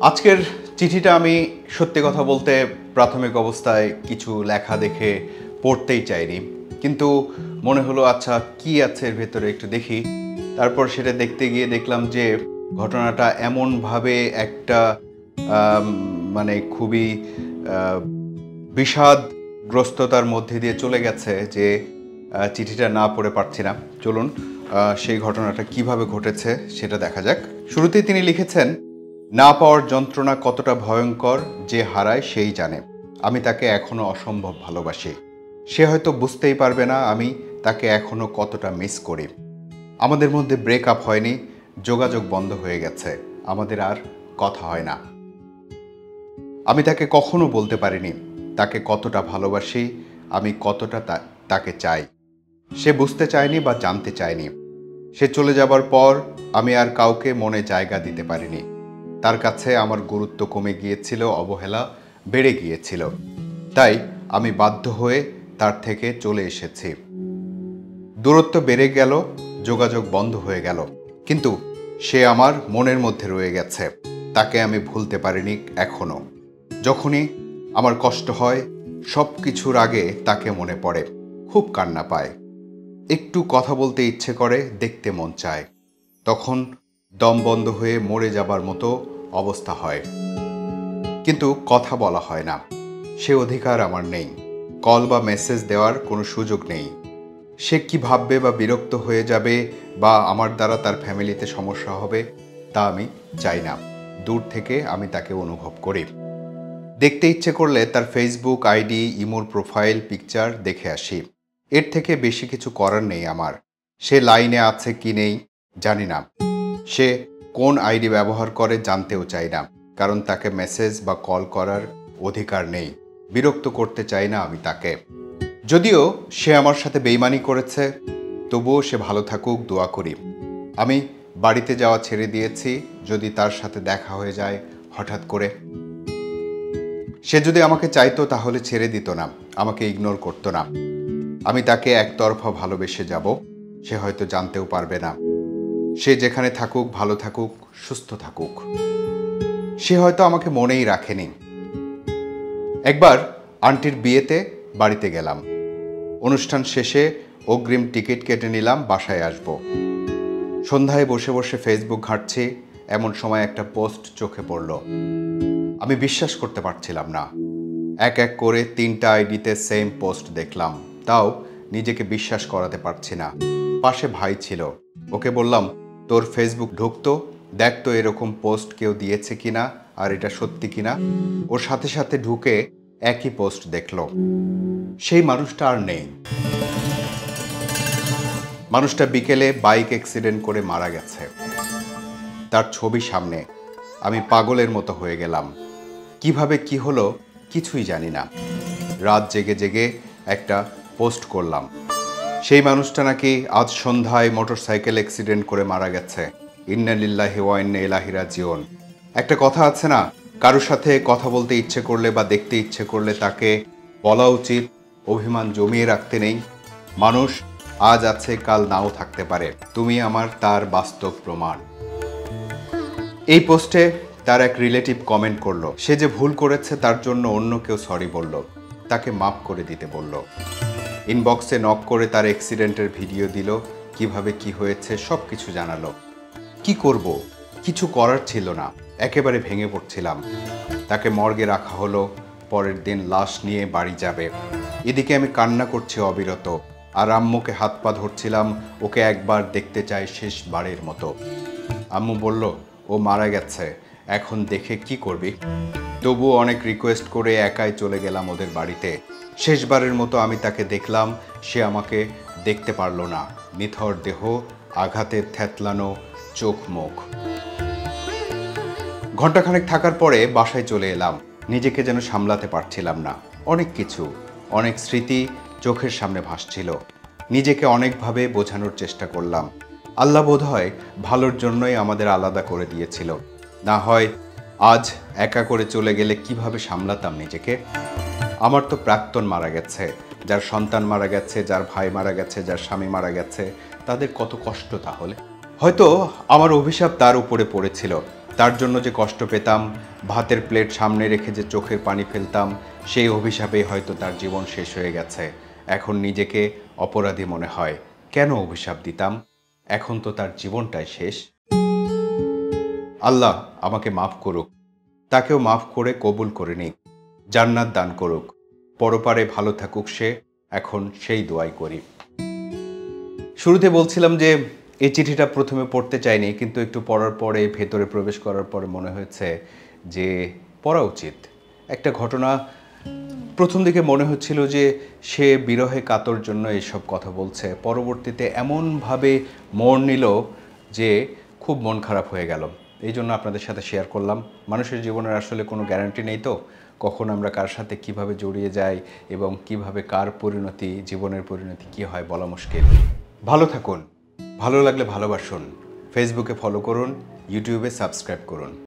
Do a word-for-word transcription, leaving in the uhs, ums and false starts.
আজকের চিঠিটা আমি সত্যি কথা বলতে প্রাথমিক অবস্থায় কিছু লেখা দেখে পড়তেই চাইনি, কিন্তু মনে হলো আচ্ছা কি আছে এর ভেতরে একটু দেখি। তারপর সেটা দেখতে গিয়ে দেখলাম যে ঘটনাটা এমনভাবে একটা মানে খুবই বিষাদগ্রস্ততার মধ্যে দিয়ে চলে গেছে যে চিঠিটা না পড়ে পারছি না। চলুন সেই ঘটনাটা কিভাবে ঘটেছে সেটা দেখা যাক। শুরুতেই তিনি লিখেছেন, না পাওয়ার যন্ত্রণা কতটা ভয়ঙ্কর যে হারায় সেই জানে। আমি তাকে এখনো অসম্ভব ভালোবাসি। সে হয়তো বুঝতেই পারবে না আমি তাকে এখনো কতটা মিস করি। আমাদের মধ্যে ব্রেকআপ হয়নি, যোগাযোগ বন্ধ হয়ে গেছে, আমাদের আর কথা হয় না। আমি তাকে কখনো বলতে পারিনি তাকে কতটা ভালোবাসি, আমি কতটা তাকে চাই। সে বুঝতে চায়নি বা জানতে চায়নি। সে চলে যাবার পর আমি আর কাউকে মনে জায়গা দিতে পারিনি। তার কাছে আমার গুরুত্ব কমে গিয়েছিল, অবহেলা বেড়ে গিয়েছিল। তাই আমি বাধ্য হয়ে তার থেকে চলে এসেছি। দূরত্ব বেড়ে গেল, যোগাযোগ বন্ধ হয়ে গেল, কিন্তু সে আমার মনের মধ্যে রয়ে গেছে। তাকে আমি ভুলতে পারিনি এখনো। যখনই আমার কষ্ট হয় সব কিছুর আগে তাকে মনে পড়ে, খুব কান্না পায়, একটু কথা বলতে ইচ্ছে করে, দেখতে মন চায়। তখন দম বন্ধ হয়ে মরে যাবার মতো অবস্থা হয়, কিন্তু কথা বলা হয় না। সে অধিকার আমার নেই। কল বা মেসেজ দেওয়ার কোনো সুযোগ নেই। সে কি ভাববে বা বিরক্ত হয়ে যাবে বা আমার দ্বারা তার ফ্যামিলিতে সমস্যা হবে তা আমি চাই না। দূর থেকে আমি তাকে অনুভব করি। দেখতে ইচ্ছে করলে তার ফেসবুক আইডি, ইমোর প্রোফাইল পিকচার দেখে আসি। এর থেকে বেশি কিছু করার নেই আমার। সে লাইনে আছে কি নেই জানি না। সে কোন আইডি ব্যবহার করে জানতেও চাই না, কারণ তাকে মেসেজ বা কল করার অধিকার নেই। বিরক্ত করতে চাই না আমি তাকে। যদিও সে আমার সাথে বেইমানি করেছে, তবুও সে ভালো থাকুক দোয়া করি। আমি বাড়িতে যাওয়া ছেড়ে দিয়েছি যদি তার সাথে দেখা হয়ে যায় হঠাৎ করে। সে যদি আমাকে চাইতো তাহলে ছেড়ে দিত না, আমাকে ইগনোর করতো না। আমি তাকে একতরফা ভালোবেসে যাব, সে হয়তো জানতেও পারবে না। সে যেখানে থাকুক ভালো থাকুক, সুস্থ থাকুক। সে হয়তো আমাকে মনেই রাখেনি। একবার আন্টির বিয়েতে বাড়িতে গেলাম। অনুষ্ঠান শেষে অগ্রিম টিকিট কেটে নিলাম, বাসায় আসব। সন্ধ্যায় বসে বসে ফেসবুক ঘাঁটছি, এমন সময় একটা পোস্ট চোখে পড়ল। আমি বিশ্বাস করতে পারছিলাম না। এক এক করে তিনটা আইডিতে সেম পোস্ট দেখলাম, তাও নিজেকে বিশ্বাস করাতে পারছি না। পাশে ভাই ছিল, ওকে বললাম, তোর ফেসবুক ঢুকতো, দেখ তো এরকম পোস্ট কেউ দিয়েছে কিনা আর এটা সত্যি কিনা। ওর সাথে সাথে ঢুকে একই পোস্ট দেখলো। সেই মানুষটা আর নেই। মানুষটা বিকেলে বাইক অ্যাক্সিডেন্ট করে মারা গেছে। তার ছবি সামনে। আমি পাগলের মতো হয়ে গেলাম। কিভাবে কি হলো কিছুই জানি না। রাত জেগে জেগে একটা পোস্ট করলাম। সেই মানুষটা নাকি আজ সন্ধ্যায় মোটরসাইকেল অ্যাক্সিডেন্ট করে মারা গেছে। ইন্না লিল্লাহি ওয়া ইন্না ইলাইহি রাজিউন। একটা কথা আছে না, কারোর সাথে কথা বলতে ইচ্ছে করলে বা দেখতে ইচ্ছে করলে তাকে বলা উচিত, অভিমান জমিয়ে রাখতে নেই। মানুষ আজ আছে কাল নাও থাকতে পারে। তুমি আমার তার বাস্তব প্রমাণ। এই পোস্টে তার এক রিলেটিভ কমেন্ট করলো, সে যে ভুল করেছে তার জন্য অন্য কেউ সরি বলল, তাকে মাফ করে দিতে বলল। ইনবক্সে নক করে তার অ্যাক্সিডেন্টের ভিডিও দিল, কিভাবে কি হয়েছে সব কিছু জানালো। কি করব? কিছু করার ছিল না, একেবারে ভেঙে পড়ছিলাম। তাকে মর্গে রাখা হলো, পরের দিন লাশ নিয়ে বাড়ি যাবে। এদিকে আমি কান্না করছি অবিরত, আর আম্মুকে হাত পা ধরছিলাম, ওকে একবার দেখতে চাই শেষবারের মতো। আম্মু বলল, ও মারা গেছে, এখন দেখে কি করবি? তবুও অনেক রিকোয়েস্ট করে একাই চলে গেলাম ওদের বাড়িতে। শেষবারের মতো আমি তাকে দেখলাম, সে আমাকে দেখতে পারল না। নিথর দেহ, আঘাতে থ্যাতলানো চোখ মুখ। ঘণ্টাখানেক থাকার পরে বাসায় চলে এলাম। নিজেকে যেন সামলাতে পারছিলাম না। অনেক কিছু, অনেক স্মৃতি চোখের সামনে ভাসছিল। নিজেকে অনেকভাবে বোঝানোর চেষ্টা করলাম। আল্লাহ বোধহয় ভালোর জন্যই আমাদের আলাদা করে দিয়েছিল, না হয় আজ একা করে চলে গেলে কিভাবে সামলাতাম নিজেকে। আমার তো প্রাক্তন মারা গেছে, যার সন্তান মারা গেছে, যার ভাই মারা গেছে, যার স্বামী মারা গেছে, তাদের কত কষ্ট। তাহলে হয়তো আমার অভিশাপ তার উপরে পড়েছিল, তার জন্য যে কষ্ট পেতাম, ভাতের প্লেট সামনে রেখে যে চোখের পানি ফেলতাম, সেই অভিশাপেই হয়তো তার জীবন শেষ হয়ে গেছে। এখন নিজেকে অপরাধী মনে হয়। কেন অভিশাপ দিতাম? এখন তো তার জীবনটাই শেষ। আল্লাহ আমাকে মাফ করুক, তাকেও মাফ করে কবুল করে নিক, জান্নাত দান করুক, পরপারে ভালো থাকুক সে, এখন সেই দোয়াই করি। শুরুতে বলছিলাম যে এই চিঠিটা প্রথমে পড়তে চাইনি, কিন্তু একটু পড়ার পরে, ভেতরে প্রবেশ করার পরে মনে হয়েছে যে পড়া উচিত। একটা ঘটনা প্রথম দিকে মনে হচ্ছিল যে সে বিরহে কাতর জন্য এইসব কথা বলছে, পরবর্তীতে এমনভাবে মোড় নিল যে খুব মন খারাপ হয়ে গেল। এই জন্য আপনাদের সাথে শেয়ার করলাম। মানুষের জীবনের আসলে কোনো গ্যারান্টি নেই, তো কখন আমরা কার সাথে কিভাবে জড়িয়ে যাই এবং কিভাবে কার পরিণতি, জীবনের পরিণতি কী হয় বলা মুশকিল। ভালো থাকুন, ভালো লাগলে ভালোবাসুন, ফেসবুকে ফলো করুন, ইউটিউবে সাবস্ক্রাইব করুন।